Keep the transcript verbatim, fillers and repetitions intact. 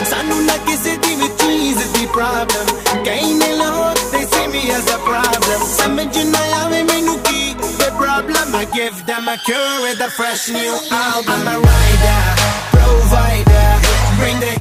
सानू ना किसी दी भी चीज दी प्रॉब्लम कहीं ने लोग they see me as a problem समझ ना आवे मैनू की the problem I give them a cure with a fresh new album I'm a rider provider bring the